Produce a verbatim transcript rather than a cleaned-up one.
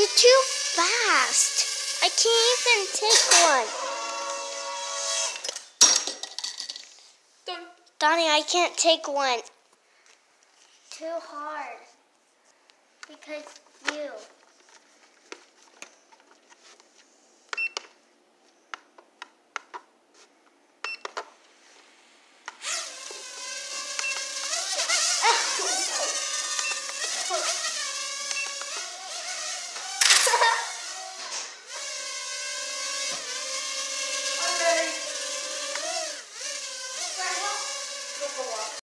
too fast. I can't even take one. Done. Donnie, I can't take one. Too hard. Because you.